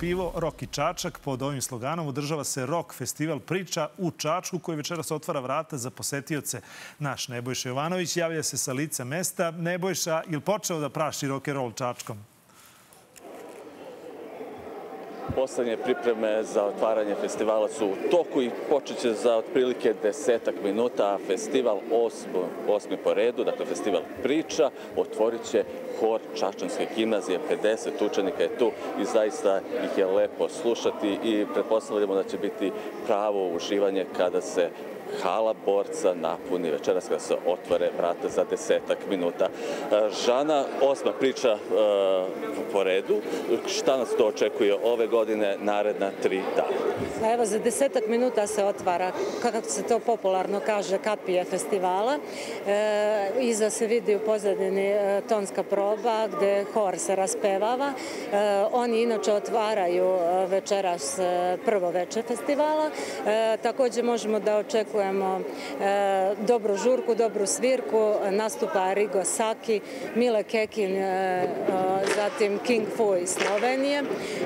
pivo, rok i Čačak. Pod ovim sloganom održava se Rok festival priča u Čačku koji večeras otvara vrata za posetioce. Naš Nebojša Jovanović javlja se sa lica mesta. Nebojša, je li počeo da praši rock'n'roll Čačkom? Poslednje pripreme za otvaranje festivala su u toku i počet će za otprilike 10 minuta. Festival osmi po redu, dakle festival priča, otvorit će hor Čačanske gimnazije. 50 učenika je tu i zaista ih je lepo slušati i pretpostavljamo da će biti pravo uživanje kada se hala Borca napuni večeras kada se otvore vrata za 10 minuta. Žana, osma priča po redu. Šta nas to očekuje ove godine, naredna 3 dana? Evo, za 10 minuta se otvara, kako se to popularno kaže, kapije festivala. Iza se vidi u pozadini tonska proba gde hor se raspevava. Oni inače otvaraju večeras prvo veče festivala. Takođe možemo da očekujemo dobru žurku, dobru svirku. Nastupa Rigo Saki, Mile Kekin, zatim King Fu iz Slovenije.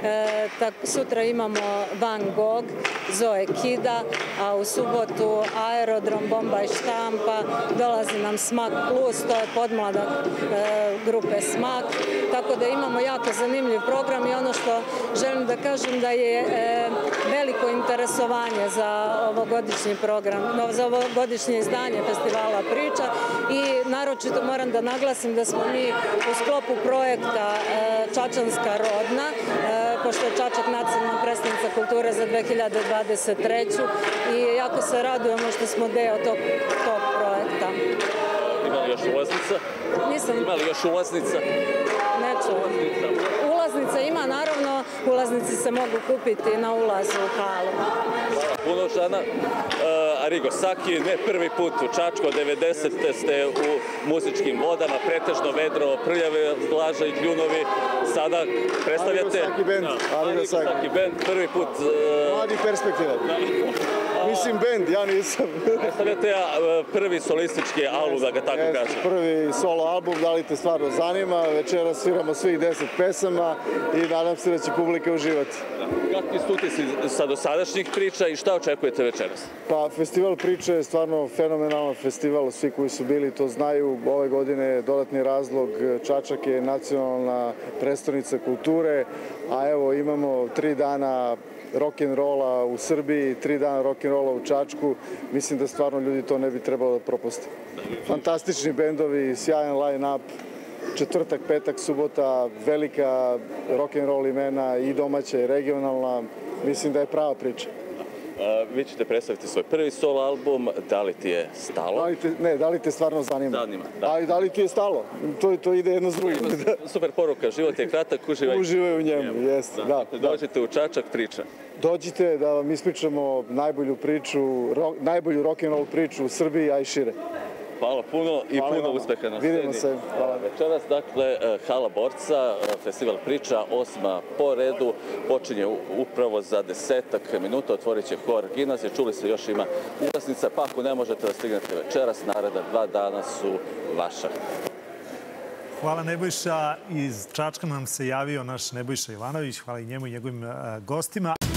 Sutra imamo Van Gogh, Zoe Kida, a u subotu Aerodrom, Bomba i Štampa, dolazi nam Smak Plus, to je podmladak grupe Smak. Tako da imamo jako zanimljiv program i ono što želim da kažem da je veliko interesovanje za ovogodišnji program, za ovogodišnje izdanje festivala priča i naročito moram da naglasim da smo mi u sklopu projekta Čačanska rodna, pošto je Čačak nacionalna predstavnica kulture za 2023. I jako se radujemo što smo deo tog projekta. Ima li još ulaznica? Nisam. Ima li još ulaznica? Neću. Ulaznica ima, naravno. Ulaznici se mogu kupiti na ulazu u halu. Hvala puno, Žana. Rigo Saki, ne prvi put u Čačku, 90. ste u muzičkim vodama, pretežno vedro, prljave glaža i kljunovi. Sada predstavljate Rigo Saki band, prvi put... Mladi perspektivan. Mislim band, ja nisam. Predstavljate prvi solistički album, da ga tako kažem. Prvi solo album, da li te stvarno zanima. Večeras sviramo svih 10 pesama i nadam se da će publika uživati. Kakvi su utisci sa dosadašnjih priča i šta očekujete večeras? Pa, festival priče je stvarno fenomenalan festival. Svi koji su bili to znaju. Ove godine je dodatni razlog. Čačak je nacionalna prestonica kulture, a evo imamo 3 dana rock'n'rolla u Srbiji, 3 dana rock'n'rolla u Čačku. Mislim da stvarno ljudi to ne bi trebalo da propuste. Fantastični bendovi, sjajan line-up, četvrtak, petak, subota, velika rock'n'roll imena i domaća i regionalna. Mislim da je prava priča. Vi ćete predstaviti svoj prvi solo album, Da li ti je stalo? Ne, da li te stvarno zanima. Zanima, da. Ali da li ti je stalo? To ide jedno s drugim. Super poruka, život je kratak, uživaj. Uživaj u njemu, jeste. Dođete u Čačak, priča. Dođite da vam ispričamo najbolju priču, najbolju rock'n'roll priču u Srbiji, a i šire. Hvala puno i puno uspeha na sceni. Vidimo se. Večeras, dakle, hala Borca, festival priča, 8. po redu, počinje upravo za 10 minuta, otvorit će hor gimnazije, čuli se još ima ulaznica, pa ako ne možete da stignete večeras, naredna 2 dana su vaša. Hvala Nebojša. Iz Čačka nam se javio naš Nebojša Jovanović. Hvala i njemu i njegovim gostima.